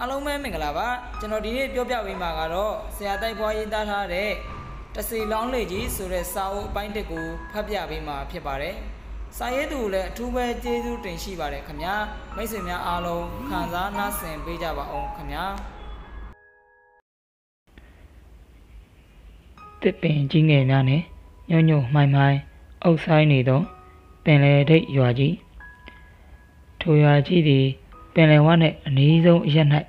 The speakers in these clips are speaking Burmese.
အားလုံးပဲမင်္ဂလာပါကျွန်တော်ဒီနေ့ပြောပြပေးမှာကတော့ဆရာတိုက်ဖွားရေးသားထားတဲ့တစီလောင်းလေကြီးဆိုတဲ့စာအုပ်အပိုင်းတစ်ကိုဖတ်ပြပေးမှာဖြစ်ပါတယ်စာရေးသူလည်းအထူးပဲကျေးဇူးတင်ရှိပါတယ်ခင်ဗျာမိတ်ဆွေများအားလုံးခံစားနားဆင်ပေးကြပါအောင်ခင်ဗျာတစ်ပင်ကြီးငယ်များနဲ့ညွန့်ညွန့်မှိုင်းမှိုင်းအုပ်ဆိုင်နေသောပင်လယ်ထိပ်ရွာကြီးထိုရွာကြီးသည်ပင်လယ်ဝနှင့်အနီးဆုံးအရပ်၌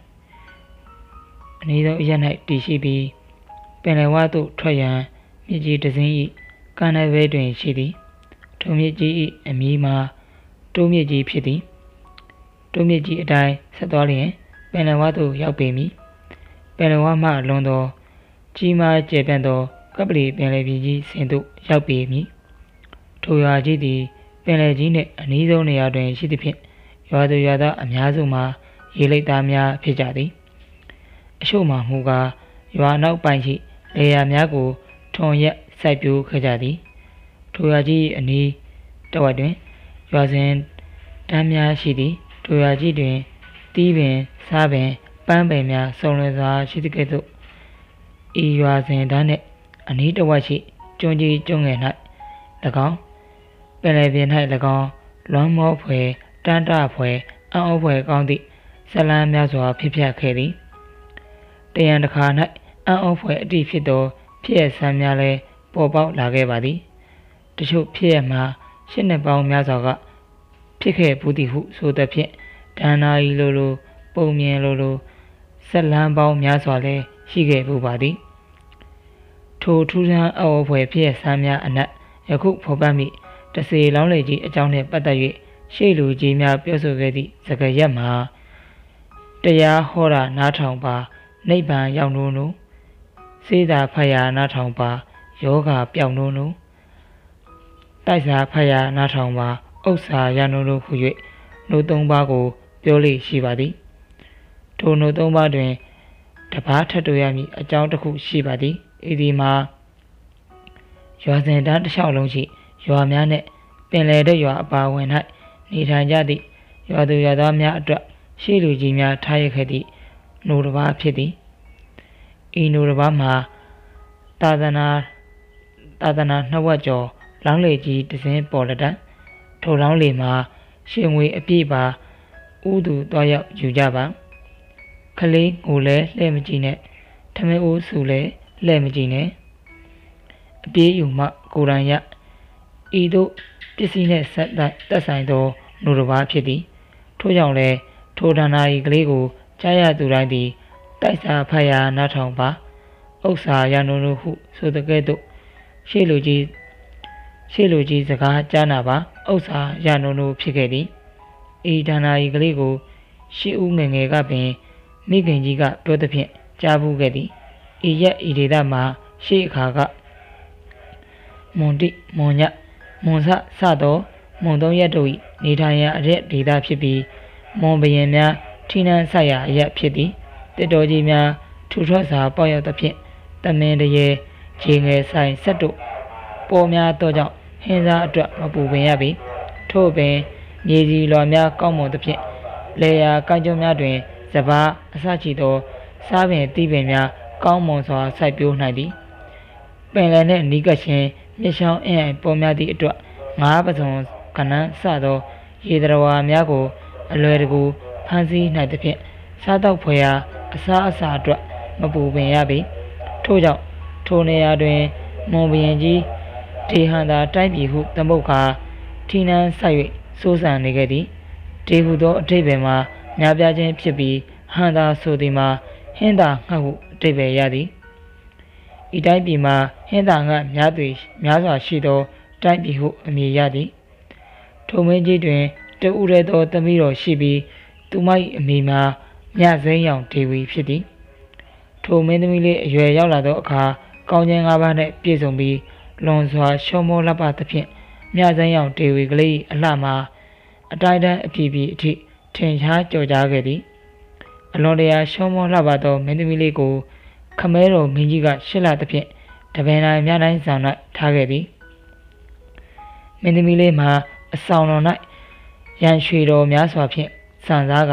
တည်ရှိပြီးပင်လယ်ဝသို့ထွက်ရန်မြစ်ကြီးတစ်စင်း၏ကမ်းနားဘဲတွင်ရှိသည်ထိုမြစ်ကြီး၏အမည်မှာတိုးမြစ်ကြီးဖြစ်သည်တိုးမြစ်ကြီးအတိုင်းဆက်သွားလျင်ပင်လယ်ဝသို့ရောက်ပေမည်ပင်လယ်ဝမှလွန်သောကြီးမားကျယ်ပြန့်သောကပ္ပလီပင်လယ်ပြင်ကြီးဆင်သို့ရောက်ပေမည်ထိုရွာကြီးသည်ပင်လယ်ကြီးနှင့်အနီးဆုံးနေရာတွင်ရှိသဖြင့်ရွာသူရွာသားအများစုမှာရေလိပ်သားများဖြစ်ကြသည်အချို့မှာမူကားရွာနောက်ပိုင်းရှိလေယာများကိုထွန်ရက်စိုက်ပျိုးခဲ့ကြသည်ထိုရွာကြီးအနီးတဝက်တွင်ရွာစဉ်တန်းများရှိသည်ထိုရွာကြီးတွင်တီးပင်စားပင်ပန်းပင်များစုံလင်စွာရှိသကဲ့သို့ဤရွာစဉ်တန်းနှင့်အနီးတဝက်ရှိကျွန်းကြီးကျွန်းငယ်၌၎င်းပင်လယ်ပြင်၌၎င်းလွမ်းမောဖွယ်တန်းတဖွယ်အံ့ဩဖွယ်ကောင်းသည့်ဇလန်းများစွာဖြစ်ပြခဲ့သည်တရံတစ်ခါ၌အံ့ဩဖွယ်အတိဖြစ်သောဖြစ်ရဆန်းများလည်းပေါ်ပေါက်လာခဲ့ပါသည်တချို့ဖြစ်ရမှာရှစ်နှစ်ပေါင်းများစွာကဖြစ်ခဲ့ဘူးသည်ဟုဆိုသဖြင့်ဒါနာဤလိုပုံမြင်လိုဇလန်းပေါင်းများစွာလည်းရှိခဲ့ဘူးပါသည်ထိုထူးဆန်းအံ့ဩဖွယ်ဖြစ်ရဆန်းများအနက်ယခုဖော်ပြမိတစေလောင်းလေကြီးအကြောင်းနှင့်ပတ်သက်၍ရှေ့လူကြီးများပြောဆိုခဲ့သည့်စကားရပ်မှာတရားဟောတာနားထောင်ပါနိဗ္ဗာန်ရောက်နိုးနိုးစေတာဖတ်ရာနားထောင်ပါယောဂပျောက်နိုးနိုးတိုက်စာဖတ်ရာနားထောင်ပါဥစ္စာရနိုးနိုးဟု၍နိုးသုံးပါးကိုပြောလေ့ရှိပါသည်ထိုနိုးသုံးပါးတွင်တပါးထပ်တွေ့ရမည်အကြောင်းတစ်ခုရှိပါသည်ဤဒီမှာရွာစဉ်တန်းတစ်လျှောက်လုံးရှိရွာများနှင့်ပင်လယ်တဲ့ရွာအပါဝင်၌နေထိုင်ကြသည့်ရွာသူရွာသားများအတွက်ရှေ့လူကြီးများထားရခဲ့သည့်နိုးတစ်ပါးဖြစ်သည်ဤနိုးတစ်ပါးမှာသာသနာနှစ်ဝက်ကျော်လောင်းလေကြီးတစ်စင်းပေါ်လက်တံထိုလောင်းလေမှာရှင်ငွေအပြည့်ပါဥသူသွားရောက်ယူကြပါခလေးငိုလဲလှဲ့မကြည့်နဲ့ထမင်းအိုးစုလဲလှဲ့မကြည့်နဲ့အပြေးယူမှကိုယ်တိုင်ရဤသို့ပစ္စည်းနှင့်သက်ဆိုင်သောနိုးတစ်ပါးဖြစ်သည်ထို့ကြောင့်လည်းထိုဒါနာဤကလေးကိုကြားရသူတိုင်းသည်တိုက်စာဖတ်ရာနားထောင်ပါဥစ္စာရနိုးနိုးဟုဆိုတဲ့ကဲ့သို့ရှေ့လူကြီးစကားကြားနာပါဥစ္စာရနိုးနိုးဖြစ်ခဲ့သည်ဤဒါနာဤကလေးကိုရှေ့ဦးငယ်ငယ်ကပင်မိခင်ကြီးကပြောသဖြင့်ကြားဘူးခဲ့သည်ဤရက်ဤဒေသမှာရှေ့အခါကမွန်တိမွန်ညမွန်စသောမွန်သုံးရက်တို့၏နေထိုင်ရာအရက်ဒေသဖြစ်ပြီးမွန်ဘရင်များထိနှံဆိုင်ရာအရက်ဖြစ်သည်တစ်တော်ကြီးများထူထွက်စွာပေါက်ရောက်သဖြင့်တမင်တရေခြေငယ်ဆိုင်ဆက်တို့ပေါ်များသောကြောင့်ဟင်းစားအတွက်မပူပင်ရပေထို့ပင်မြေစီလွာများကောင်းမွန်သဖြင့်လေယာကိုင်းကျုံများတွင်စပါးအစရှိသောစားပင်တီးပင်များကောင်းမွန်စွာစိုက်ပျိုးနိုင်သည်ပင်လယ်နှင့်နီးကပ်ခြင်းမြစ်ချောင်းအင်းအိုင်ပေါ်များသည့်အတွက်ငါးပစုံကနန်းစသောရေတရဝါများကိုအလွယ်တကူဖမ်းဆီးနိုင်သဖြင့်စားတော့ဖွယ်ရာအစားအစာအတွက်မပူပင်ရပေထို့ကြောင့်ထိုနေရာတွင်မွန်ဘရင်ကြီးဒေဟန္တာတိုင်းပြည်ဟုသမုတ်ခါထိနှံဆိုင်၍စိုးစံနေခဲ့သည်ဒေဟုသောအထိပ္ပယ်မှာများပြားခြင်းဖြစ်ပြီးဟန္တာဆိုသည်မှာဟင်းသာငှက်ဟုအထိပ္ပယ်ရသည်ဤတိုင်းပြည်မှာဟင်းသာငှက်များစွာရှိသောတိုင်းပြည်ဟုအမည်ရသည်ထိုမင်းကြီးတွင်တဦးရဲသောသမီးတော်ရှိပြီးသူမ၏အမည်မှာမြစိမ်းရောင်ဒေဝီဖြစ်သည်ထိုမင်းသမီးလေးအရွယ်ရောက်လာသောအခါကောင်းခြင်း၅ပါးနှင့်ပြည့်စုံပြီးလွန်စွာရှောမောလှပသဖြင့်မြစိမ်းရောင်ဒေဝီကလေးအလှမှာအတိုင်းတန်းအပြည့်အထိထင်ရှားကြော်ကြားခဲ့သည်အလွန်တရာရှောမောလှပသောမင်းသမီးလေးကိုခမဲတော်မင်းကြီးကရှစ်လသဖြင့်တပင်တိုင်းမြတိုင်းဆောင်၌ထားခဲ့သည်မင်းသမီးလေးမှာအဆောင်တော်၌ရန်ရွှေတော်များစွာဖြင့်စံစားက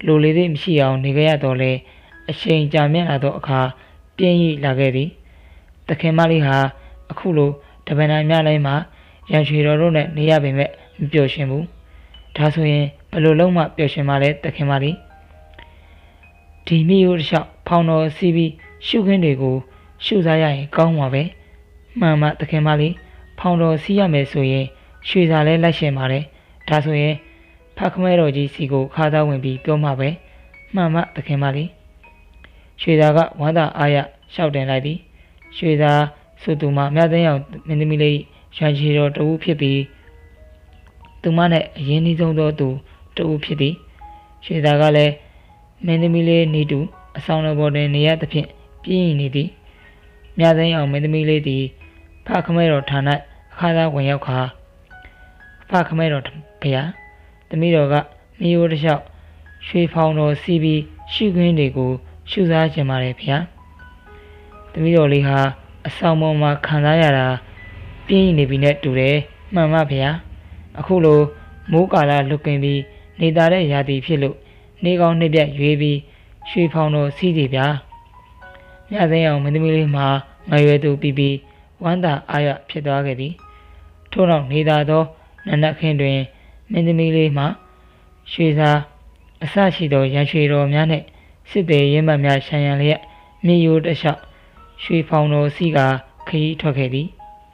လိုလေသည့်မရှိအောင်နေကြရတော့လေအချိန်ကြာမြင့်လာသောအခါပြင်းရိလာခဲ့သည်သခင်မလေးဟာအခုလိုတပန်တိုင်းများတိုင်းမှာရန်ရွှေတော်တို့နဲ့နေရပေမဲ့မပျော်ရွှင်ဘူးဒါဆိုရင်ဘယ်လိုလုံးမှပျော်ရွှင်မှလဲသခင်မလေးဒီမိရိုးတစ်လျှောက်ဖောင်တော်စီးပြီးရှုခင်းတွေကိုရှုစားရရင်ကောင်းမှာပဲမှန်မှသခင်မလေးဖောင်တော်စီးရမယ်ဆိုရင်ရွှေစာလဲလိုက်ရှင်ပါတယ်ဒါဆိုရင်ဖခမဲတော်ကြီးစီကိုခါသားဝင်ပြီးပြောမှပဲမှန်မှသခင်မလေးရွှေစာကဝမ်းသာအားရလျှောက်တင်လိုက်သည်ရွှေစာဆိုသူမှမြတ်သိန်းအောင်မင်းသမီးလေးရွှန်ချီတော်တဦးဖြစ်ပြီးသူမနဲ့အရင်နှီးဆုံးသောသူတဦးဖြစ်သည်ရွှေစာကလည်းမင်းသမီးလေးနေတူအဆောင်တော်ပေါ်တွင်နေရသဖြင့်ပြင်းရင်နေသည်မြတ်သိန်းအောင်မင်းသမီးလေးသည်ဖခမဲတော်ဌာနအခါသားဝင်ရောက်ခါဖခမဲတော်ဘုရားသမီးတော်ကမိရိုးတစ်လျှောက်ရွှေဖောင်တော်စီးပြီးရှုခင်းတွေကိုရှုစားခြင်းပါတယ်ဗျာသမီးတော်လေးဟာအဆောင်ပေါ်မှာခံစားရတာပြင်းနေပြီနဲ့တူတယ်မှန်ပါဗျာအခုလိုမိုးကာလလွတ်ကင်းပြီးနေသားတဲ့ရာသီဖြစ်လို့နေကောင်းနှစ်ပြတ်ရွေးပြီးရွှေဖောင်တော်စီးစီဗျာမြတ်သိန်းအောင်မင်းသမီးလေးမှာငရွယ်သူပြီးဝမ်းသာအားရဖြစ်သွားခဲ့သည်ထို့နောက်နေသားသောနနက်ခင်းတွင်မင်းသမီးလေးမှာရွှေစာအစရှိသောရန်ရွှေတော်များနှင့်စစ်သေးရင်းမှတ်များရှမ်းရန်လျက်မြေရိုးတစ်လျှောက်ရွှေဖောင်တော်စီကခရီးထွက်ခဲ့သည်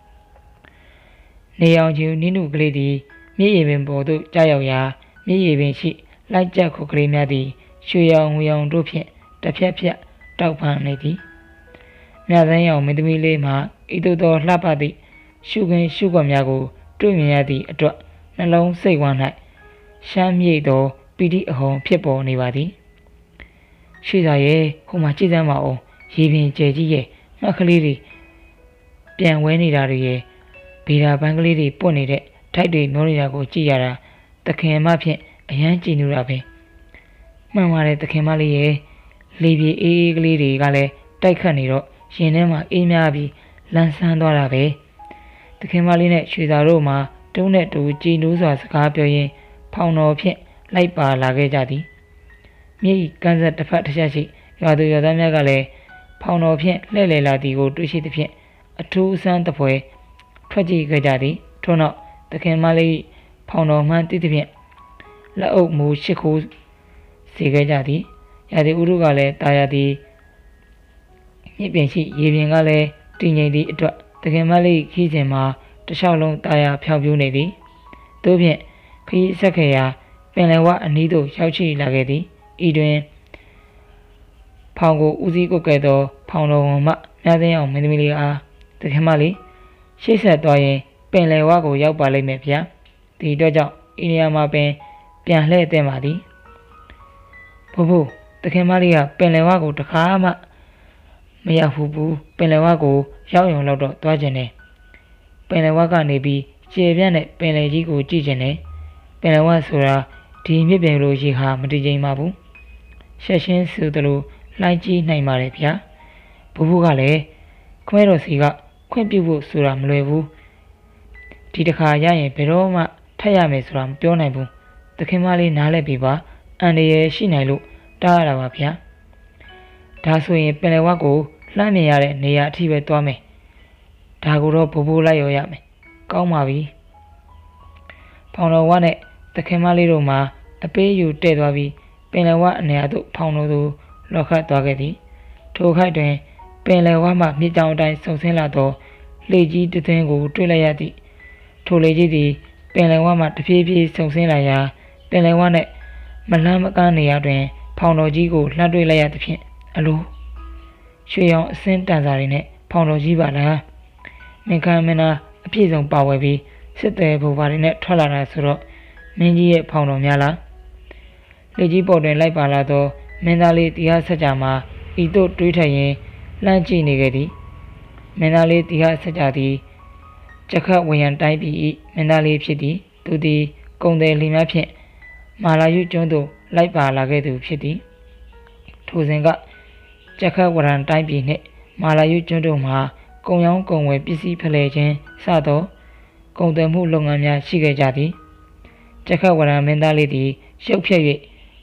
နေအောင်ကျူနင်းနုကလေးသည်မြေရည်ပင်ပေါ်သို့ကြားရောက်ရာမြေရည်ပင်ရှိလိုက်ကြက်ခုကလေးများသည်ရွှေရောင်ငွေရောင်တို့ဖြင့်တစ်ဖြက်ဖြက်တောက်ပန်နေသည်မြတ်သိန်းအောင်မင်းသမီးလေးမှာဤသို့သောလှပသည့်ရှုခင်းရှုကွက်များကိုတွေ့မြင်ရသည့်အတွက်နှလုံးစိတ်ဝမ်း၌ရှမ်းမြေ့သောပီတိအဟုန်ဖြစ်ပေါ်နေပါသည်ရှိသာရဲ့ဟိုမှာကြည့်စမ်းပါဦးရေပြင်ကျဲကြီးရဲ့ငှက်ကလေးတွေပြန်ဝဲနေတာတွေရဲ့ဗီရာပန်းကလေးတွေပွတ်နေတဲ့ထိုက်တွေမျောနေတာကိုကြည့်ရတာသခင်မဖြင့်အယမ်းကြည်နူတာပဲမှန်ပါတယ်သခင်မလေးရဲ့လေပြေအေးအေးကလေးတွေကလည်းတိုက်ခတ်နေတော့ရင်ထဲမှာအေးများပြီးလန်းဆန်းသွားတာပဲသခင်မလေးနဲ့ရွှေသာတို့မှာတုံးနဲ့တူကြည်နူးစွာစကားပြောရင်းဖောင်တော်ဖြင့်လိုက်ပါလာခဲ့ကြသည်မြေကန်းဆက်တစ်ဖက်တစ်ချက်ရှိရွာသူရွာသားများကလည်းဖောင်တော်ဖြင့်လှည့်လည်လာသည်ကိုတွေ့ရှိသဖြင့်အထူးအဆန်းတပွဲထွက်ကြည့်ခဲ့ကြသည်ထို့နောက်သခင်မလေးဖောင်တော်မှန်းသိသဖြင့်လက်အုပ်မူရှိခိုးစေခဲ့ကြသည်ရာသီဥတုကလည်းတာယာသည်မြစ်ပြင်ရှိရေပြင်ကလည်းတည်ငြိမ်သည့်အတွက်သခင်မလေးခီးစဉ်မှာတစ်လျှောက်လုံးတာယာဖြောင်ပြူးနေသည်သို့ဖြင့်ခီးဆက်ခဲ့ရာပင်လယ်ဝအနီးသို့ရောက်ရှိလာခဲ့သည်ဤတွင်ဖောင်ကိုဦးစီးကုတ်ကဲ့သောဖောင်တော်ဝန်မှမြတ်သိန်းအောင်မင်းသမီးလေးအားသခင်မလေးရှေ့ဆက်သွားရင်ပင်လယ်ဝကိုရောက်ပါလိမ့်မယ်ဗျာဒီအတွက်ကြောင့်ဤနေရာမှာပင်ပြန်လှည့်သင့်ပါသည်ဖို့သခင်မလေးကပင်လယ်ဝကိုတခါမှမရောက်ဘူးပင်လယ်ဝကိုရောက်ရုံတော့သွားခြင်းနဲ့ပင်လယ်ဝကနေပြီးကျေပြန့်တဲ့ပင်လယ်ကြီးကိုကြည့်ခြင်းနဲ့ပင်လယ်ဝဆိုတာဒီမြစ်ပြင်လိုရေဟာမတည်ငြိမ်ပါဘူးရှက်ရှင်းဆိုသလိုလှိုင်းကြီးနိုင်ပါတယ်ဗျာဘူးကလည်းခွဲတော်စီကခွင့်ပြုဖို့ဆိုတာမလွယ်ဘူးဒီတစ်ခါရရင်ဘယ်တော့မှထပ်ရမယ်ဆိုတာမပြောနိုင်ဘူးသခင်မလေးနားလဲပြီပါအန်ရယ်ရှိနိုင်လို့တားရတာပါဗျာဒါဆိုရင်ပင်လယ်ဝကိုလှမ်းမြင်ရတဲ့နေရာအထိပဲသွားမယ်ဒါကိုတော့ဘူလိုက်ရောရမယ်ကောင်းပါပြီဖောင်တော်ဝနဲ့သခင်မလေးတို့မှာအပေးယူတဲ့သွားပြီးပင်လယ်ဝအနေအသို့ဖောင်တော်သူလော်ခတ်သွားခဲ့သည်ထိုခိုက်တွင်ပင်လယ်ဝမှမြစ်ကြောင်အတိုင်းဆုံဆင်းလာသောလေကြီးတစ်သွင်းကိုတွေ့လိုက်ရသည်ထိုလေကြီးသည်ပင်လယ်ဝမှတဖြည်းဖြည်းဆုံဆင်းလာရာပင်လယ်ဝနှင့်မလှမ်းမကမ်းနေရာတွင်ဖောင်တော်ကြီးကိုလှမ်းတွေ့လိုက်ရသဖြင့်အလိုရွှေရောင်အစင်းတန်စာတွေနဲ့ဖောင်တော်ကြီးပါလားမင်းကမင်းသားအပြည့်စုံပါဝယ်ပြီးစစ်သည်ဘူပါတွေနဲ့ထွက်လာတာဆိုတော့မင်းကြီးရဲ့ဖောင်တော်များလားလေကြီးပေါ်တွင်လိုက်ပါလာသောမင်းသားလေးတရားဆက်ကြမှာဤသို့တွေးထက်ရင်လှမ်းကြည့်နေခဲ့သည်မင်းသားလေးတရားဆက်ကြသည်ကြက်ခတ်ဝရံတိုင်းပြည်၏မင်းသားလေးဖြစ်သည်သူသည်ကုံတယ်လီများဖြင့်မာလာယုကျွန်းသို့လိုက်ပါလာခဲ့သူဖြစ်သည်ထိုစဉ်ကကြက်ခတ်ဝရံတိုင်းပြည်နှင့်မာလာယုကျွန်းတို့မှာကုံရောင်းကုံဝယ်ပစ္စည်းဖလှယ်ခြင်းစသောကုန်သွယ်မှုလုပ်ငန်းများရှိခဲ့ကြသည်ကြက်ခတ်ဝရံမင်းသားလေးသည်ရုပ်ဖြက်၍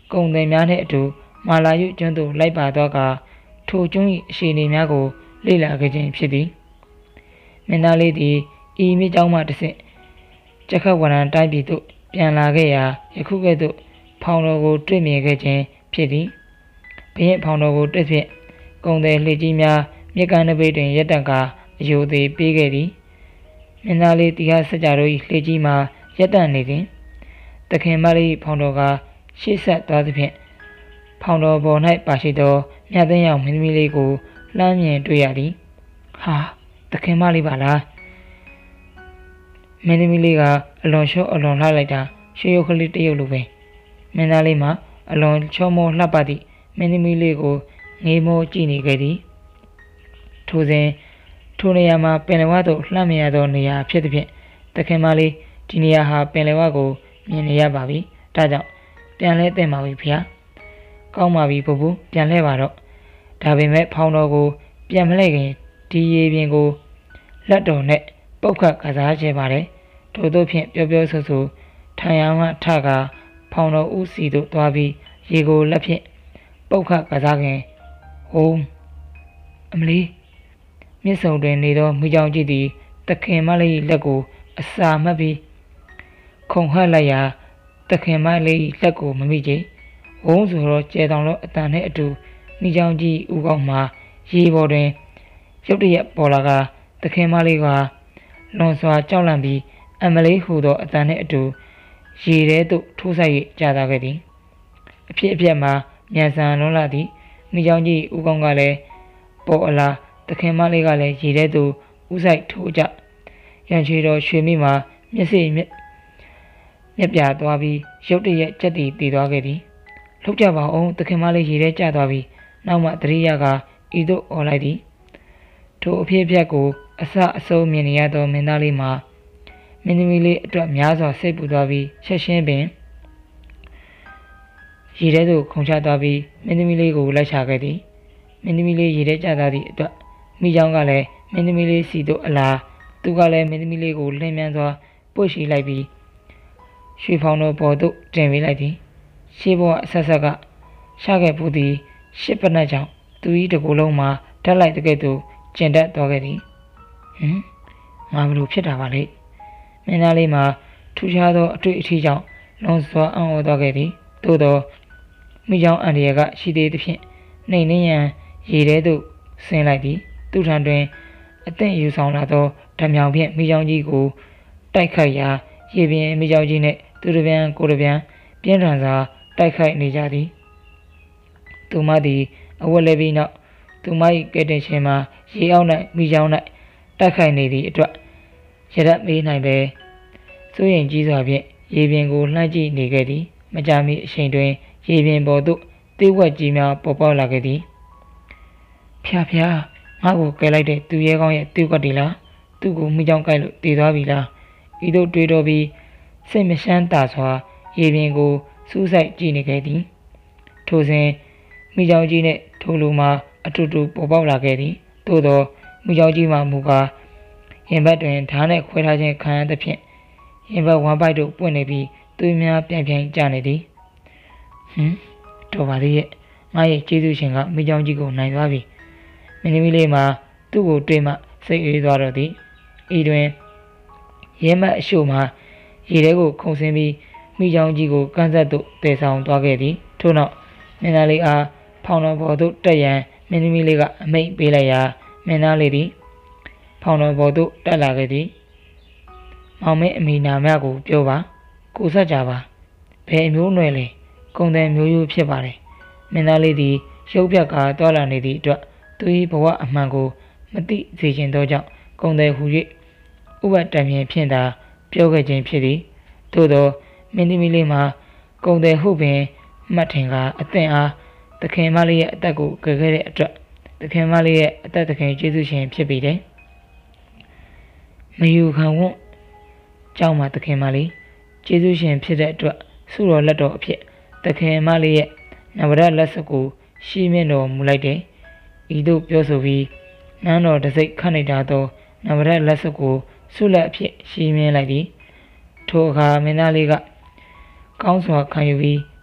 ကုန်သည်များနှင့်အတူမာလာယုကျွန်းသို့လိုက်ပါသောအခါထိုကျွန်း၏အခြေအနေများကိုလေ့လာခဲ့ခြင်းဖြစ်သည်မင်းသားလေးသည်ဤမြစ်ကြောင်းမှတစ်ဆင့်ကျခတ်ဝရံတိုင်းပြည်သို့ပြန်လာခဲ့ရာယခုကဲ့သို့ဖောင်တော်ကိုတွေ့မြင်ခဲ့ခြင်းဖြစ်သည်ဘုရင်ဖောင်တော်ကိုတွေ့ဖြင့်ကုန်သည်လှေကြီးများမြစ်ကမ်းနဘေးတွင်ရပ်တန့်ကာအယိုသေးပေးခဲ့သည်မင်းသားလေးတီဟာစကြတို့၏လှေကြီးမှာရပ်တန့်နေသည်သခင်မလေးဖောင်တော်ကရှေ့ဆက်သွားသဖြင့်ဖောင်တော်ပေါ်၌ပါရှိသောမြတ်သိန်းရောင်မင်းသမီးလေးကိုလှမ်းမြင်တွေ့ရသည်ဟာသခင်မလေးပါလားမင်းသမီးလေးကအလွန်ရှော့အလွန်လှလိုက်တာရွှေရုပ်ကလေးတစ်ရုပ်လိုပဲမင်းသားလေးမှာအလွန်ချောမောလှပသည့်မင်းသမီးလေးကိုငေးမောကြည့်နေခဲ့သည်ထိုစဉ်ထိုနေရာမှာပင်လယ်ဝသို့လှမ်းမြင်ရသောနေရာဖြစ်သဖြင့်သခင်မလေးဒီနေရာဟာပင်လယ်ဝကိုမြင်နေရပါပြီဒါကြောင့်ပြန်လဲသင့်ပါပြီဖေ။ကောင်းပါပြီဘဘပြန်လဲပါတော့ဒါပေမဲ့ဖောင်တော်ကိုပြန်မလဲခင်ဒီရေပြင်ကိုလက်တော်နဲ့ပုတ်ခတ်ကစားချင်ပါတယ်ထို့သောဖြင့်ပြောပြောဆိုဆိုထိုင်ရမှထကဖောင်တော်ဦးစီသို့သွားပြီးရေကိုလက်ဖြင့်ပုတ်ခတ်ကစားခင်ဟိုးအမလီမြစ်ဆုံတွင်နေသောမိကြောင်ကြီးသည်သခင်မလေးလက်ကိုအစာမှတ်ပြီးခုန်ဟတ်လိုက်ရာသခင်မလေးလက်ကိုမမိချေဝုန်းဆိုတော့ကျဲတောင်တော့အတန်နဲ့အတူမိကြောင်ကြီးဦးကောင်းမှာရေပေါ်တွင်ရုတ်တရက်ပေါ်လာကသခင်မလေးကလွန်စွာကြောက်လန့်ပြီးအမလေးဟူသောအတန်နှင့်အတူရေထဲသို့ထိုးဆိုင်၍ကျသွားခဲ့သည်အဖြစ်အပျက်မှာမြန်ဆန်လွန်းလာသည်မိကြောင်ကြီးဦးကောင်းကလည်းပေါ်အလားသခင်မလေးကလည်းရေထဲသို့ဦးဆိုင်ထိုးကြရန်ချွေတော်ရွှေမိမှာမျက်စိမျက်ပြာသွားပြီးရုတ်တရက်ကြက်တီတည်သွားခဲ့သည်လှုပ်ကြပါအောင်သခင်မလေးရေထဲကျသွားပြီးနောက်မှတရိယာကဤသို့អော်လိုက်သည်ထိုအဖြစ်အပျက်ကိုအဆအဆုံးမြင်နေရသောမင်းသားလေးမှာမင်းသမီးလေးအတွက်များစွာစိတ်ပူသွားပြီးချက်ချင်းပင်ရေထဲသို့ခုန်ချသွားပြီးမင်းသမီးလေးကိုလိုက်ချခဲ့သည်မင်းသမီးလေးရေထဲကျသွားသည့်အတွက်မိချောင်းကလည်းမင်းသမီးလေးစီသို့အလားသူကလည်းမင်းသမီးလေးကိုလှည့်မြန်းစွာပုတ်ရှိလိုက်ပြီးရွှေဖောင်တော်ပေါ်သို့တင်ပေးလိုက်သည်ရှေးဘဝအဆက်ဆက်ကရှာခဲ့ပူသည်ရှစ်ပနက်ကြောင့်သူ၏တကူလုံးမှာဓာတ်လိုက်တဲ့ကဲ့သို့ကျင်တက်သွားခဲ့သည်ငါဘလို့ဖြစ်တာပါလေမင်းသားလေးမှာထူးခြားသောအတွေ့အထိကြောင့်လွန်စွာအံ့ဩသွားခဲ့သည်သို့သောမိချောင်းအန်ဒီယာကရှိသေးသဖြင့်နှိမ်နှင်းရန်ရေထဲသို့ဆင်းလိုက်သည်သူထံတွင်အသင့်ယူဆောင်လာသောဓမြောင်ဖြင့်မိချောင်းကြီးကိုတိုက်ခိုက်ရာရေပြင်မိချောင်းကြီးနှင့်သူတစ်ပြန်ကိုတစ်ပြန်ပြင်းထန်စွာတိုက်ခိုက်နေကြသည်သူမသည်အဝတ်လဲပြီးနောက်သူမ၏ကဲတင်ရှင်မှာရေအောက်၌မိချောင်း၌တိုက်ခိုက်နေသည့်အတွက်ရရက်မေးနိုင်ပဲစိုးရင်ကြီးစွာဖြင့်ရေပြင်ကိုလှမ်းကြည့်နေခဲ့သည်မကြာမီအချိန်တွင်ရေပြင်ပေါ်သို့သေးဝက်ကြီးများပေါ်ပေါက်လာခဲ့သည်ဖျားငါ့ကိုကဲလိုက်တဲ့သူရဲကောင်းရဲ့သေးဝက်ဒီလားသူ့ကိုမိချောင်းကိုက်လို့တည်သွားပြီလားဤသို့တွေးတော်ပြီးစိတ်မရှမ်းသာစွာရေပြင်ကိုစူးစိုက်ကြည့်နေခဲ့သည်ထိုစဉ်မိချောင်းကြီးနှင့်ထိုလူမှာအတူတူပေါ်ပေါက်လာခဲ့သည်သို့သောမိချောင်းကြီးမှာမူကားရင်ဘတ်တွင်ဓာတ်နှင့်ခွဲထားခြင်းခံရသဖြင့်ရင်ဘတ်ဝမ်းပိုက်တို့ပွင့်နေပြီးသွေးများပြိုင်ကျနေသည်တော်ပါသေးရဲ့ငါရဲ့ကျေးဇူးရှင်ကမိချောင်းကြီးကိုနိုင်သွားပြီမင်းသမီးလေးမှာသူ့ကိုတွေ့မှစိတ်အေးသွားတော့သည်ဤတွင်ရဲမတ်အရှို့မှာရေထဲကိုခုန်ဆင်းပြီးမိချောင်းကြီးကိုကန်းဆက်သို့တည်ဆောင်သွားခဲ့သည်ထို့နောက်မင်းသားလေးအားဖောင်တော်ပေါ်သို့တက်ရန်မင်းသမီးလေးကအမိန့်ပေးလိုက်ရာမင်းသားလေးသည်ဖောင်တော်ပေါ်သို့တက်လာခဲ့သည်မောင်မင်းအမိနာမကိုပြောပါကိုဆက်ကြပါဘယ်အမျိုးနွယ်လဲကုံတဲ့မျိုးရိုးဖြစ်ပါတယ်မင်းသားလေးသည်ရုပ်ပြတ်ကာတွာလာနေသည့်အတွက်သူ၏ဘဝအမှန်ကိုမသိစေခြင်းသောကြောင့်ကုံတဲ့ဟူ၍ဥပတံမြင်ဖြင့်သာပြောခဲ့ခြင်းဖြစ်သည်သို့သောမင်းသမီးလေးမှာကုံတဲ့ဟုပင်မှတ်ထင်ကအသင့်အားသခင်မလေးရဲ့အသက်ကိုကယ်ခဲ့တဲ့အတွက်သခင်မလေးရဲ့အသက်သခင်ကျေးဇူးရှင်ဖြစ်ပြီတယ်မယူခံဝတ်ကြောင့်မှသခင်မလေးကျေးဇူးရှင်ဖြစ်တဲ့အတွက်ဆုတော်လက်တော်အဖြစ်သခင်မလေးရဲ့နဝရလက်စကိုရှင်းမြင့်တော်မူလိုက်တယ်ဤသို့ပြောဆိုပြီးနန်းတော်တစိ့ခန့်နေတာသောနဝရလက်စကိုဆုလက်အဖြစ်ရှင်းမြင့်လိုက်သည်ထိုအခါမင်းသားလေးကကောင်းစွာခံယူပြီး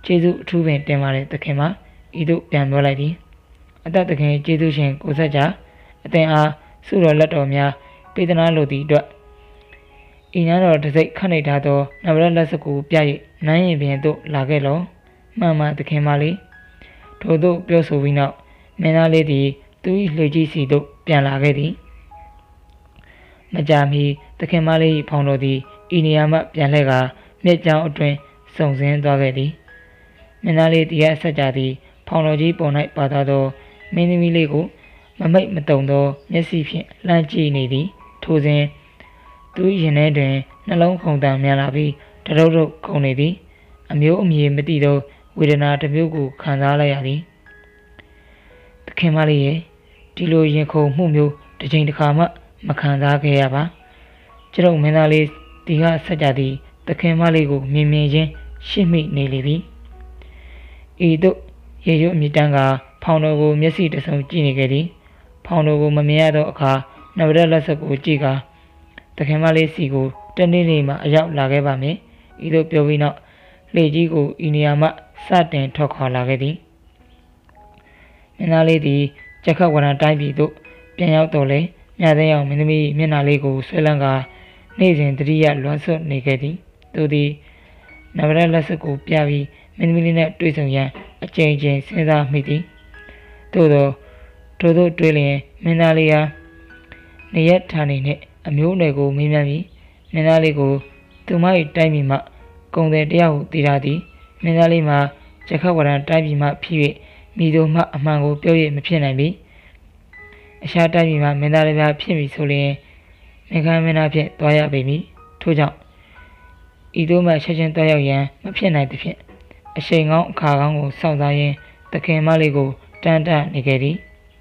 ကျေးဇူးအထူးပင်တင်ပါတယ်သခင်မဤသို့ပြန်ပြောလိုက်သည်အသက်သခင်ကျေးဇူးရှင်ကိုဆက်ကြအသင်အားဆုတော်လက်တော်များပေးသနာလိုသည့်အတွက်ဤနန်းတော်တစ်စိတ်ခန့်နေထားသောနဗရလက်စကူပြ၍နန်းရင်ပြင်သို့လာခဲ့လောမှန်မှသခင်မလေးထို့သို့ပြောဆိုပြီးနောက်မင်းသားလေးသည်သူ၏လှေကြီးစီသို့ပြန်လာခဲ့သည်မကြာမီသခင်မလေးဖောင်တော်သည်ဤနေရာမှပြန်လှည့်ကာမြက်ကြောင်အတွင်စုံစင်းသွားခဲ့သည်မင်းသားလေးဒီကအဆက်ကြသည်ဖောင်တော်ကြီးပေါ်၌ပါသွားသောမင်းသမီးလေးကိုမမိတ်မတုံသောမျက်စိဖြင့်လှမ်းကြည့်နေသည်ထိုစဉ်သူ၏ရင်ထဲတွင်နှလုံးခုန်တမ်းများလာပြီးတရုတ်ရုတ်ခုန်နေသည်အမျိုးအမည်မသိသောဝေဒနာတစ်မျိုးကိုခံစားလိုက်ရသည်သခင်မလေးရဲ့ဒီလိုရင်ခုန်မှုမျိုးတစ်ချိန်တစ်ခါမှမခံစားခဲ့ရပါကျွန်တော်မင်းသားလေးဒီကဆက်ကြသည်သခင်မလေးကိုမြင်မြင်ချင်းရှစ်မိနေလေသည်ဤသို့ရေရွတ်မြစ်တန်းကဖောင်တော်ကိုမျက်စိတဆုံကြည့်နေခဲ့သည်ဖောင်တော်ကိုမမြင်ရသောအခါနဗရလက်စပ်ကိုကြည့်ကာသခင်မလေးစီကိုတနေ့နေ့မှအရောက်လာခဲ့ပါမယ်ဤသို့ပြောပြီးနောက်လှေကြီးကိုဤနေရာမှစတင်ထွက်ခွာလာခဲ့သည်မင်းသားလေးသည်ကြက်ခတ်ဝရံတိုင်းပြည်သို့ပြန်ရောက်တော့လေမြတ်သိန်းအောင်မင်းသမီးမျက်နှာလေးကိုဆွဲလန်းကာနေ့စဉ်တတိယလွှမ်းဆွနေခဲ့သည်သူသည်နဗရလက်စပ်ကိုပြပြီးမင်းသမီးလေးနဲ့တွေ့ဆုံရန်အကြိမ်ကြိမ်စဉ်းစားမိသည်သို့သောထို့သို့တွေ့လျင်မင်းသားလေးဟာနေရဌာနေနှင့်အမျိုးအနွယ်ကိုမေးမြန်းပြီးမင်းသားလေးကိုသူမ၏တိုင်းပြည်မှကုံတဲ့တရားကိုသိထားသည်မင်းသားလေးမှာကြက်ခတ်ဝရံတိုင်းပြည်မှဖြစ်၍မိတို့မှအမှန်ကိုပြောရမဖြစ်နိုင်ပြီအခြားတိုင်းပြည်မှမင်းသားလေးများဖြစ်ပြီဆိုလျင်မင်းခမ်းမင်းသားဖြင့်တွားရပေမည်ထို့ကြောင့်ဤသို့မှချက်ချင်းတွားရောက်ရန်မဖြစ်နိုင်သဖြင့်အရှိန်ကောင်းအခါကောင်းကိုစောင့်စားရင်းသခင်မလေးကိုတန်တနေခဲ့သည်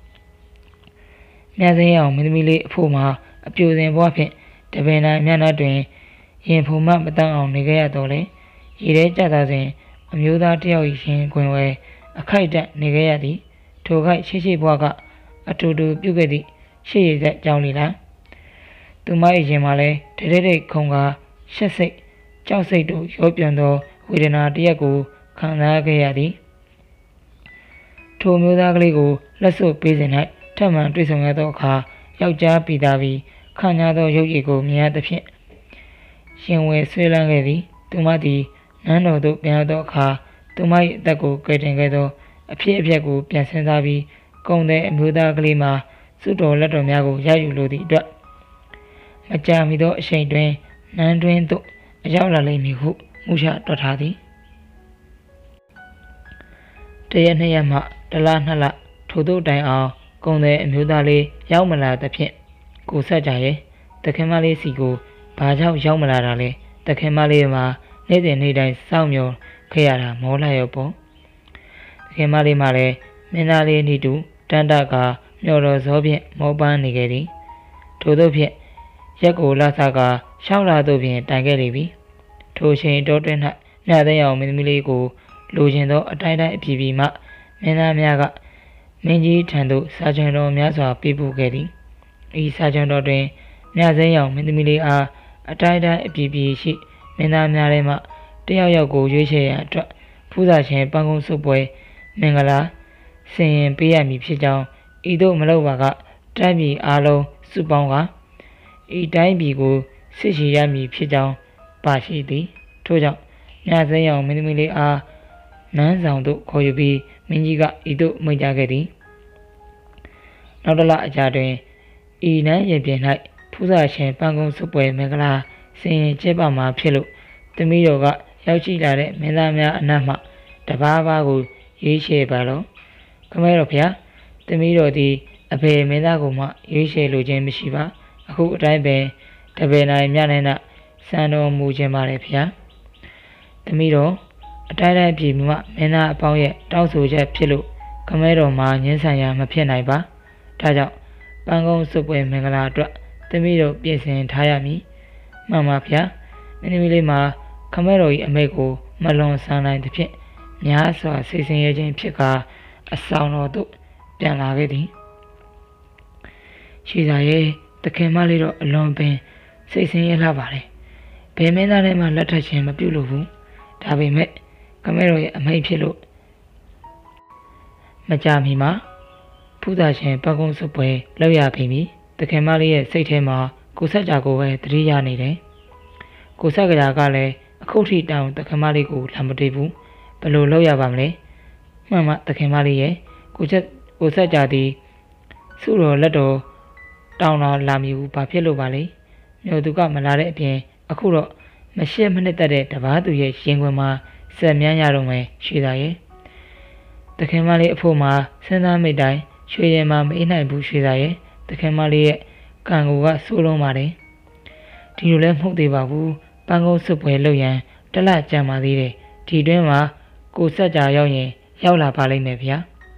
မြတ်သိန်းအောင်မင်းသမီးလေးအဖို့မှာအပြိုစင်ဘွားဖြင့်တပင်တိုင်းမျက်နှာတွင်ရင်ဖုံမှမတန်းအောင်နေခဲ့ရတော့လေရေထဲကျသွားစဉ်အမျိုးသားတယောက်ရင်ခွင်ဝဲအခိုက်တက်နေခဲ့ရသည်ထိုခိုက်ရှိဘွားကအတူတူပြုတ်ခဲ့သည့်ရှေ့ရည်သက်ကြောင်းလီလားသူမ၏ရင်မှာလည်းတိတ်ခုံကရှက်စိတ်ကြောက်စိတ်တို့ရောပြွန်သောဝေဒနာတရက်ကိုခံစားခဲ့ရသည်ထိုမျိုးသားကလေးကိုလက်စွပ်ပေးစဉ်၌ထပ်မံတွေ့ဆုံရသောအခါယောက်ျားပိသားပြီးခံရသောရုပ်ရည်ကိုမြင်ရသဖြင့်ရှင်ဝယ်ဆွေးလန်းခဲ့သည်သူမသည်နန်းတော်သို့ပြန်သောအခါသူမ၏အသက်ကိုကယ်တင်ခဲ့သောအဖြစ်အပျက်ကိုပြန်ဆင်းစားပြီးကုံတဲ့အမျိုးသားကလေးမှာစွတ်တော်လက်တော်များကိုရယူလိုသည့်အတွက်မကြာမီသောအချိန်တွင်နန်းတွင်သို့အရောက်လာလိမ့်မည်ဟုမှုချတွက်ထားသည်တရက်နှစ်ရက်မှတလနှစ်လထို့သို့တိုင်အောင်ကုံတဲ့အမျိုးသားလေးရောက်မလာသဖြင့်ကိုဆက်ကြရဲ့သခင်မလေးစီကိုဘာကြောင့်ရောက်မလာတာလဲသခင်မလေးမှာနေ့စဉ်နေ့တိုင်းစောင့်မျှော်ခဲ့ရတာမောလာရောပေါ့သခင်မလေးမှာလည်းမင်းသားလေးနေတူတန်တကမျှော်တော်ဇောဖြင့်မောပန်းနေခဲ့သည်ထို့သောဖြင့်ရက်ကိုလာစားကရှောက်လာသို့ဖြင့်တိုင်ခဲ့လေပြီထိုချိန်တောတွင်၌မြတ်သိန်းအောင်မင်းသမီးလေးကိုလိုချင်သောအတိုင်းတိုင်းအပြည်ပြည်မှမင်းသားများကမင်းကြီးထံသို့စာချွန်တော်များစွာပေးပို့ခဲ့သည်ဤစာချွန်တော်တွင်မြတ်သိန်းအောင်မင်းသမီးလေးအားအတိုင်းတိုင်းအပြည်ပြည်ရှိမင်းသားများထဲမှတယောက်ယောက်ကိုရွေးချယ်ရန်အတွက်ဖူးစာရှင်ပန်းကုန်းစုပွဲမင်္ဂလာဆင်ရင်ပေးရမည်ဖြစ်ကြောင်းဤသို့မလုပ်ပါကတိုင်းပြည်အားလုံးစုပေါင်းကဤတိုင်းပြည်ကိုစစ်ရှိရမည်ဖြစ်ကြောင်းပါရှိသည်ထို့ကြောင့်မြတ်သိန်းအောင်မင်းသမီးလေးအားနန်းဆောင်သို့ခေါ်ယူပြီးမင်းကြီးကဤသို့မိန့်ကြားခဲ့သည်နောက်တစ်လအကြာတွင်ဤနန်းရင်ပြင်၌ဖူးစာရှင်ပန်းကုန်းစုပွဲမင်္ဂလာဆင်ရင်ကျင်းပမှာဖြစ်လို့သမီးတော်ကရောက်ရှိလာတဲ့မင်းသားများအနက်မှတပါးပါးကိုရွေးချယ်ပါတော့ခမဲတော်ဖျားသမီးတော်သည်အဖေမင်းသားကိုမှရွေးချယ်လိုခြင်းမရှိပါအခုအတိုင်းပင်တပင်နိုင်မြနဲ့နာစံတော်မူခြင်းပါလေဖျားသမီးတော်အတိုင်းတိုင်းပြည်မှမင်းသားအပေါင်းရဲ့တောင်းဆိုချက်ဖြစ်လို့ခမဲတော်မှာငင်းဆန်ရမဖြစ်နိုင်ပါဒါကြောင့်ပန်းကုန်းစုပွဲမင်္ဂလာအတွက်သမီးတော်ပြင်ဆင်ထားရမည်မှန်ပါဗျာမင်းသမီးလေးမှာခမဲတော်၏အမိတ်ကိုမလွန်ဆန်နိုင်သဖြင့်များစွာစိတ်ဆင်းရဲခြင်းဖြစ်ကာအဆောင်တော်သို့ပြန်လာခဲ့သည်ရှိသာရဲ့သခင်မလေးတော့အလွန်ပင်စိတ်ဆင်းရဲလှပါလေဘယ်မင်းသားနဲ့မှလက်ထပ်ခြင်းမပြုလို့ဘူးဒါပေမဲ့ခမဲတော်ရဲ့အမိန့်ဖြစ်လို့မကြမီမှာဖူးစာရှင်ပန်းကုန်းစွပ်ပွဲလောက်ရပြီမီတခင်မလေးရဲ့စိတ်ထဲမှာကိုဆက်ကြကိုပဲသတိရနေတယ်ကိုဆက်ကကြာကလည်းအခုထိတောင်တခင်မလေးကိုလာမတွေ့ဘူးဘယ်လိုလုပ်ရပါမလဲမှန်မှတခင်မလေးရဲ့ကိုဆက်ကြသည်စုတော်လက်တော်တောင်းတော်လာမည်ဘူးဘာဖြစ်လို့ပါလဲမြို့သူကမလာတဲ့အပြင်အခုတော့မရှက်မနစ်သက်တဲ့တပားသူရဲ့ရင်ခွင်မှာဆက်မြန်းရတော့မယ်ရွှေသားရဲ့တခင်မလေးအဖို့မှာစဉ်းစားမိတိုင်းရွှေရင်မှာမအေးနိုင်ဘူးရွှေသားရဲ့တခင်မလေးရဲ့ကံကိုကဆိုးလုံးပါတယ်ဒီလိုလည်းမဟုတ်သေးပါဘူးပန်းကုန်းစွပ်ပွဲလုပ်ရန်တလကြံပါသေးတယ်ဒီတွင်းမှာကိုဆက်ကြရောက်ရင်ရောက်လာပါလိမ့်မယ်ဗျာ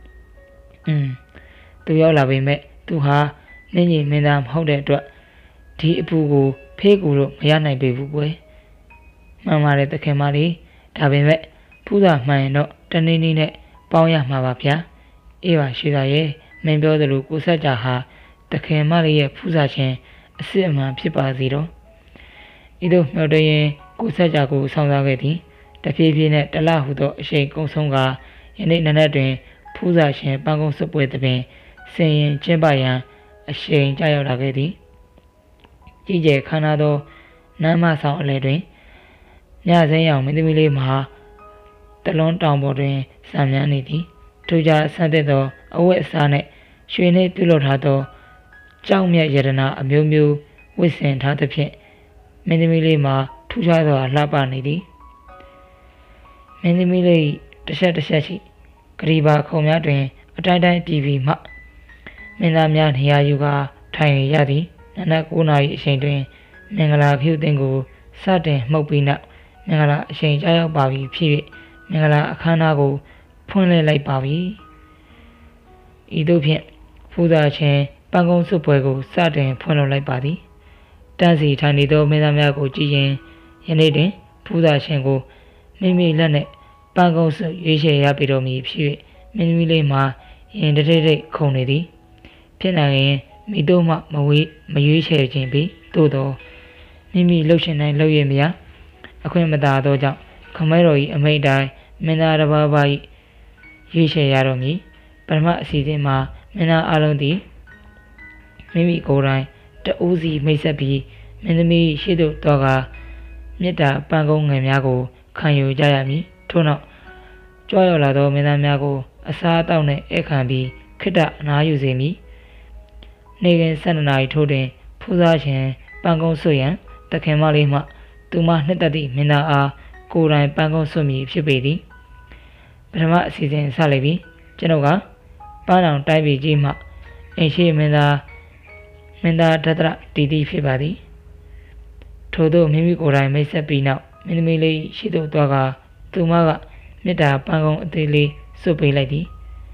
သူရောက်လာပေမဲ့သူဟာနင်းကြီးမင်းသားမဟုတ်တဲ့အတွက်ဒီအပူကိုဖေးကူလို့မရနိုင်ပေဘူးကွယ်မှန်ပါတယ်တခင်မလေးဒါပေမဲ့ဖူးစာမှန်ရင်တော့တနေ့နေ့နဲ့ပေါင်းရမှာပါဗျာအေးပါရှိသားရဲ့မင်းပြောသလိုကိုဆက်ကြဟာတခင်မလေးရဲ့ဖူးစာချင်းအစ်စ်အမှန်ဖြစ်ပါစေတော့ဤသို့မျှော်တရင်ကိုဆက်ကြကိုဆောင်းစားခဲ့သည်တဖြည်းဖြည်းနဲ့တလဟုသောအရှိန်ကုန်းဆုံးကယနေ့နံနက်တွင်ဖူးစာရှင်ပန်းကုန်းစွပ်ပွဲသဖြင့်ဆင်ရင်ကျင်းပရန်အရှိန်ကြာရောက်လာခဲ့သည်ကြီးကျယ်ခမ်းနားသောနမ်းမဆောင်အလဲတွင်ညစင်းရောင်မင်းသမီးလေးမှာတလွန်းတောင်ပေါ်တွင်ဆံမြန်းနေသည်ထိုကြဆန်းသက်သောအဝတ်အစားနှင့်ရွှေနှင့်ပြုလုပ်ထားသောကြောက်မြတ်ရတနာအမျိုးမျိုးဝတ်ဆင်ထားသဖြင့်မင်းသမီးလေးမှာထူးခြားစွာလှပနေသည်မင်းသမီးလေးတစ်ချက်ရှိဂရီဘာခုံများတွင်အတိုင်းတိုင်းပြည်ပြီးမှမင်းသားများနေရာယူကာထိုင်ရသည်နနက်9 နာရီအချိန်တွင်မင်္ဂလာဖြူတင်ကိုစတင်မှုတ်ပြီးနောက်မင်္ဂလာအချိန်ကြာရောက်ပါပြီဖြစ်၍မင်္ဂလာအခမ်းအနားကိုဖွင့်လှစ်လိုက်ပါပြီဤသို့ဖြင့်ဖူးစာချင်းပန်းကုန်းစွပ်ပွဲကိုစတင်ဖွင့်လှစ်လိုက်ပါသည်တန်းစီထိုင်နေသောမင်းသားများကိုကြည့်ရင်ယနေ့တွင်ဖူးစာချင်းကိုမိလက်နှင့်ပန်းကုန်းစွပ်ရွေးချယ်ရပြီတော်မူဖြစ်၍မင်းသမီးလေးမှာရင်တထိတ်ထိတ်ခုန်နေသည်ဖြစ်နိုင်ရင်မိတို့မှမရွေးချယ်ခြင်းပြီးသို့သောမိလှုပ်ရှင်တိုင်းလှုပ်ရမရအခွင့်မသာသောကြောင့်ခမဲတော်၏အမိန့်တိုင်းမင်းသားတစ်ပါးပါ၏ရွေးချယ်ရတော်မူပထမအစီအစဉ်မှာမင်းသားအလုံးသည်မိကိုယ်တိုင်တဦးစီမိတ်ဆက်ပြီးမင်းသမီးရှိသို့တော်ကမေတ္တာပန်းကုန်းငယ်များကိုခံယူကြရမည်ထို့နောက်ကြွရောက်လာသောမင်းသားများကိုအစားအသောက်နှင့်ဧည့်ခံပြီးခိတ္တအနားယူစေမည်နေကင်12 နာရီထို့တွင်ဖူးစားခြင်းပန်းကုန်းဆွရန်တခင်မလေးမှသူမနှစ်သက်သည့်မင်းသားအားကိုယ်တိုင်ပန်းကုန်းဆွမည်ဖြစ်ပေသည်ပထမအစီအစဉ်စလိုက်ပြီးကျွန်ုပ်ကပန်းတောင်တိုက်ပြည်ကြီးမှအင်ရှိမင်းသားဒတရတီတီဖြစ်ပါသည်ထို့သောမိမိကိုယ်တိုင်မိတ်ဆက်ပြီးနောက်မင်းသမီးလေးရှိသို့သွားကသူမကမေတ္တာပန်းကုန်းအသေးလေးစွပ်ပေးလိုက်သည်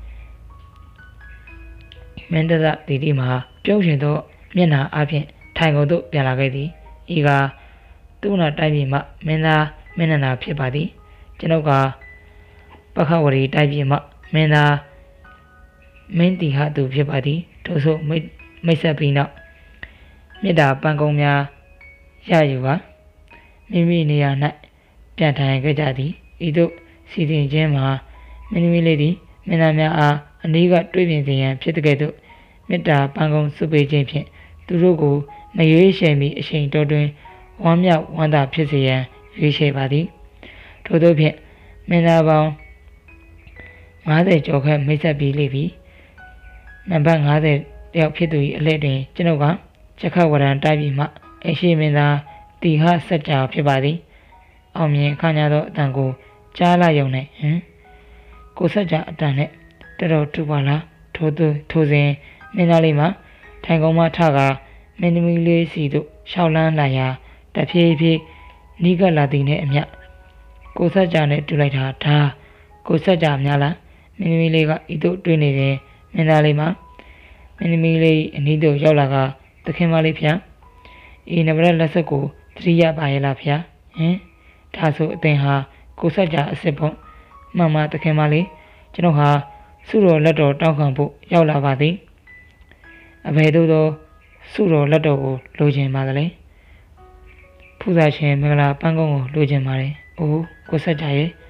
မင်းဒတရတီတီမှာပြုံးရှင်သောမျက်နှာအပြင်ထိုင်ကုန်သို့ပြန်လာခဲ့သည်ဤကသူ့နာတိုက်ပြည်မှမင်းသားမင်းနနာဖြစ်ပါသည်ကျွန်ုပ်ကပခဝရီတိုက်ပြည်မှမင်းသားမင်းတီဟသူဖြစ်ပါသည်ထို့ဆိုမိတ်ဆက်ပြီးနောက်မေတ္တာပန်းကုန်းများရယူပါမိမိနေရာ၌ပြန်ထိုင်ခဲ့ကြသည်ဤသို့စီစဉ်ခြင်းမှာမင်းသမီးလေးသည်မင်းသားများအားအနည်းကတွေ့ပြင်စေရန်ဖြစ်တဲ့ကဲ့သို့မေတ္တာပန်းကုန်းစွပေးခြင်းဖြင့်သူတို့ကိုမရွေးချယ်မီအချိန်တော်တွင်ဝမ်းမြောက်ဝမ်းသာဖြစ်စေရန်ရွေးချယ်ပါသည်ထို့သောဖြင့်မင်းသားပေါင်း50ကျော်ခန့်မိတ်ဆက်ပြီးလိမ့်ပြီနံပါတ်50တယောက်ဖြစ်သူ၏အလှည့်တွင်ကျွန်ုပ်ကချက်ခဝရံတိုက်ပြီးမှအရှိမင်းသားတီဟစัจ जा ဖြစ်ပါသည်အောင်မြင်ခန့်ညာသောအတန်ကိုကြားလာရုံနဲ့ကိုစัจ जा အတန်နဲ့တော်တူပါလားထိုစဉ်မင်းသားလေးမှာထိုင်ကုန်းမှထကားမင်းသမီးလေးစီတို့ရှောက်လန်းလာရာတဖြည်းဖြည်းနီးကပ်လာသည်နှင့်အမျှကိုစัจ जा နဲ့တူလိုက်တာဒါကိုစัจ जा များလားမင်းသမီးလေးကဤသို့တွေးနေရင်မင်းသားလေးမှာမင်းသမီးလေးအနီးသို့ရောက်လာကသခင်မလေးဖျားဤနဗရလက်ဆက်ကိုသတိရပါရဲ့လားဖျားဒါဆိုအသင်ဟာကိုစัจ जा အစ်စ်ပေါ့မှန်မှသခင်မလေးကျွန်တော်ဟာစုတော်လက်တော်တောင်းခံဖို့ရောက်လာပါသည်အဘယ်သို့သောစုတော်လက်တော်ကိုလိုချင်ပါသလဲဖူးစာရှင်မင်္ဂလာပန်းကုန်းကိုလိုချင်ပါတယ်အိုးကိုစัจ जा ရဲ့တ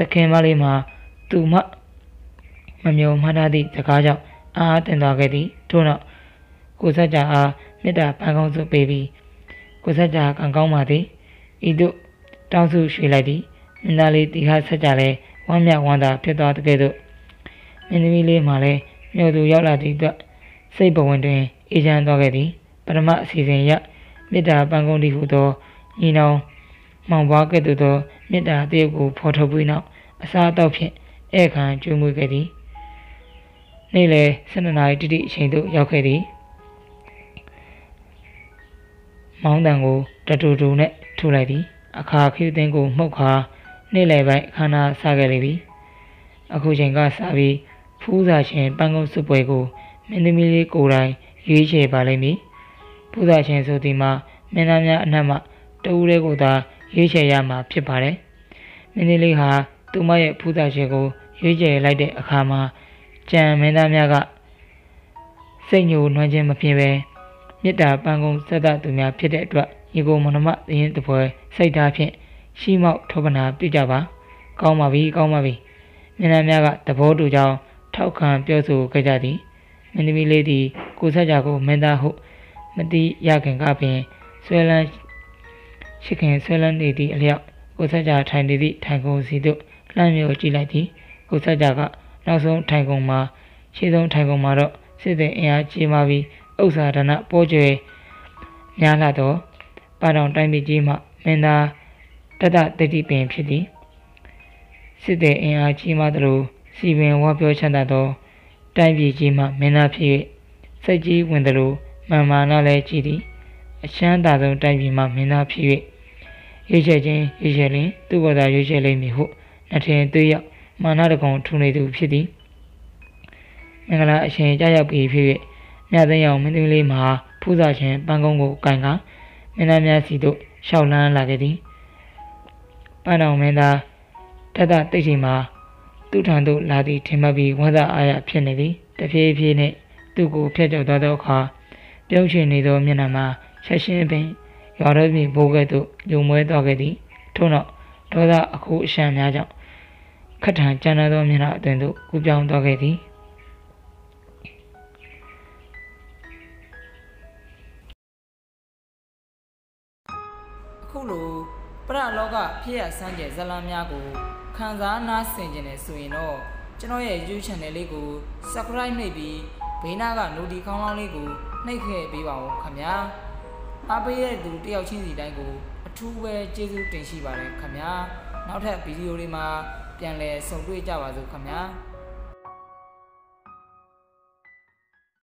ခင်မလေးမှာသူမမမျိုးမှတ်ထားသည့်စကားကြောင့်အားတင်သွားခဲ့သည်ထို့နောက်ကိုဆက်ကြအားမေတ္တာပန်းကောင်းစုပေးပြီးကိုဆက်ကြကံကောင်းပါသည်ဤသို့တောင်းစုရွှေလိုက်သည်မင်းသားလေးတီခါဆက်ကြလဲဝမ်းမြောက်ဝမ်းသာဖြစ်သွားတဲ့ကဲ့သို့မင်းသမီးလေးမှလည်းမြို့သူရောက်လာသည့်အတွက်စိတ်ပဝင်တွင်အေးချမ်းသွားခဲ့သည်ပထမအစီအစဉ်ရမေတ္တာပန်းကုန်းသည်ဟုသောညီနောင်မောင်ဘွားကဲ့သို့သောမေတ္တာတရုပ်ကိုဖော်ထုတ်ပြီးနောက်အစားအသောက်ဖြင့်ဧည့်ခံကျွေးမွေးခဲ့သည်နေ့လယ်12 နာရီတိတိအချိန်သို့ရောက်ခဲ့သည်မောင်းတန်ကိုတတူတူနဲ့ထုလိုက်သည်အခါခီးသိန်းကိုမှုတ်ခါနေ့လယ်ပိုင်းခန္ဓာဆခဲ့လေပြီအခုချိန်ကစပြီးဖူးစာရှင်ပန်းကုန်းစုပွဲကိုမင်းသမီးလေးကိုယ်တိုင်ရွေးချယ်ပါလိမ့်မည်ဖူးစာရှင်ဆိုသည်မှာမင်းသားများအနက်မှတဦးလေးကိုသာရွေးချယ်ရမှာဖြစ်ပါတယ်မင်းသမီးလေးဟာသူမရဲ့ဖူးစာရှင်ကိုရွေးချယ်လိုက်တဲ့အခါမှာကြံမင်းသားများကစိတ်ညိုနှွမ်းခြင်းမဖြစ်ပဲမေတ္တာပန်းကုန်းဆက်သသူများဖြစ်တဲ့အတွက်ညီကိုမနမသရင်တပွဲစိတ်ထားဖြင့်ရှိမောက်ထောပနာပြုကြပါကောင်းပါပြီကောင်းပါပြီမင်းသားများကသဘောတူကြောင်းထောက်ခံပြောဆိုခဲ့ကြသည်မင်းသမီးလေးသည်ကိုဆက်ကြကိုမင်းသားဟုမတိရခင်ကပင်ဆွဲလန်းရှိခင်ဆွဲလန်းနေသည့်အလျောက်ကိုဆက်ကြထိုင်နေသည့်ထိုင်ကုန်စီသို့လှမ်းမြော်ကြည့်လိုက်သည်ကိုဆက်ကြကနောက်ဆုံးထိုင်ကုန်မှာရှေ့ဆုံးထိုင်ကုန်မှာတော့စစ်တဲ့အင်အားကြီးမားပြီးဥစ္စာဒနာပိုးကျွဲများလာတော့ပါတောင်တိုင်းပြည်ကြီးမှမင်းသားတတတတိပင်ဖြစ်သည်စစ်တဲ့အင်အားကြီးမားသလိုစီပင်ဝါပြောချမ်းသာသောတိုင်းပြည်ကြီးမှမင်းသားဖြစ်၍စိတ်ကြီးဝင်သလိုမာမာနလည်းကြည်သည်အချမ်းသာဆုံးတိုင်းပြည်မှမင်းသားဖြစ်၍ရွေးချယ်ခြင်းရွေးချယ်လင်သူ့ဘာသာရွေးချယ်လိမ့်မည်ဟုနှထင်သွေးရောက်မာနတကောင်ထူနေသူဖြစ်သည်မင်္ဂလာအရှင်ကြရောက်ပြီးဖြစ်၍မြတ်သိန်းအောင်မင်းသမီးလေးမှာဖူးစာရှင်ပန်းကုန်းကိုကင်ကမင်းသားများစီတို့ရှောက်လန်းလာခဲ့သည်ပန်းတော်မင်းသားတတတိတ်ချိန်မှာသူ့ထံသို့လာသည့်ထင်မှတ်ပြီးဝမ်းသာအားရဖြစ်နေသည်တဖြည်းဖြည်းနှင့်သူ့ကိုဖျက်ကျော်သွားသောအခါပြုံးချနေသောမျက်နှာမှာဆက်ရှင်းပင်ရွာတော်မြေဘိုးကဲ့သို့ယုံမွဲသွားခဲ့သည်ထို့နောက်ဒေါသအခုအရှံများကြောင့်ခက်ထန်ကြမ်းသောမျက်နှာအတွင်သို့ကူးပြောင်းသွားခဲ့သည်အခုလိုပရလောကဖြစ်ရစမ်းကြဇလံများကိုခံစားနားဆင်ကြတယ်ဆိုရင်တော့ကျွန်တော်ရဲ့ YouTube channel လေးကို subscribe နှိပ်ပြီးဘေးနားက notification ခေါင်းလောင်းလေးကိုနှိပ်ခဲ့ပေးပါဦးခင်ဗျာအားပေးတဲ့သူတယောက်ချင်းစီတိုင်းကိုအထူးပဲကျေးဇူးတင်ရှိပါတယ်ခင်ဗျာနောက်ထပ်ဗီဒီယိုလေးမှာပြန်လည်ဆုံတွေ့ကြပါစို့ခင်ဗျာ